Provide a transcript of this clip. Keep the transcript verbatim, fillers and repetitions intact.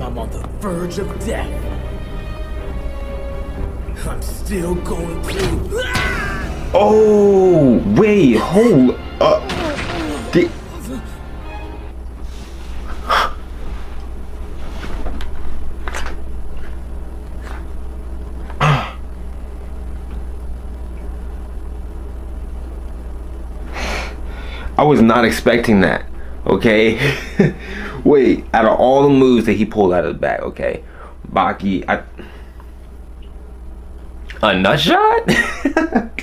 I'm on the verge of death, I'm still going to... Oh, wait, hold up. The I was not expecting that, okay? Wait, out of all the moves that he pulled out of the bag, okay, Baki, I, a nut shot?